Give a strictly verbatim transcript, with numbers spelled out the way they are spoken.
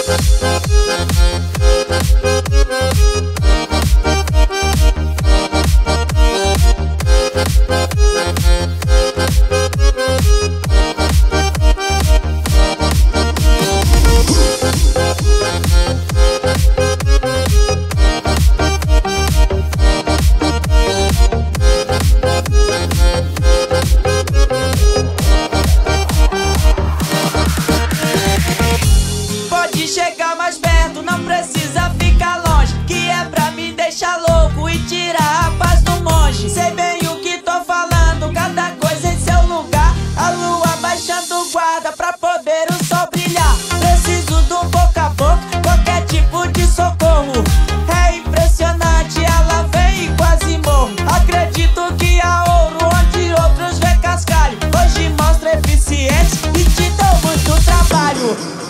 Chega mais perto, não precisa ficar longe, que é pra me deixar louco e tirar a paz do monge. Sei bem o que tô falando, cada coisa em seu lugar. A lua baixando guarda pra poder o sol brilhar. Preciso do boca a boca, qualquer tipo de socorro. É impressionante, ela vem e quase morro. Acredito que há ouro onde outros vê cascalho. Hoje mostra eficiência e te dou muito trabalho.